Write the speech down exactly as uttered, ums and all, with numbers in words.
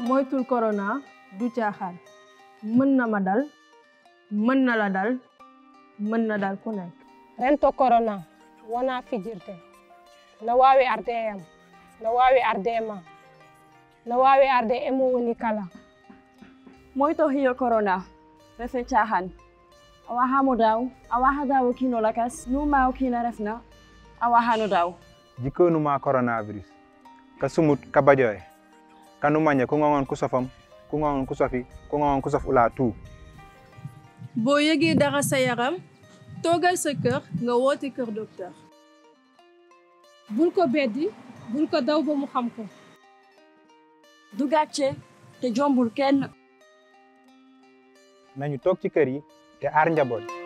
moytul corona du caaxaan mën na ma dal mën na la dal mën na dal ku nekk. rento corona wona fijirde no wawi arde e am no wawi arde e ma no wawi arde e mo woni kala. moyto hiyo corona refe caaxaan a waxamo daaw a waxa daaw kino lakas nu ma o kina refna a waxano daaw jikonuma coronavirus ka sumut ka bajoy kanu mañe ku ngongon ku sofam ku ngongon ku sofi ku ngongon ku sof ula tout. boo yëgee dara sa yaram toogal sa kër nga woote kër docteur. bul ko beddi bul ko daw ba mu xam ko. du gàcce te jombul kenn. nañu toog ci kër yi te aar njaboot.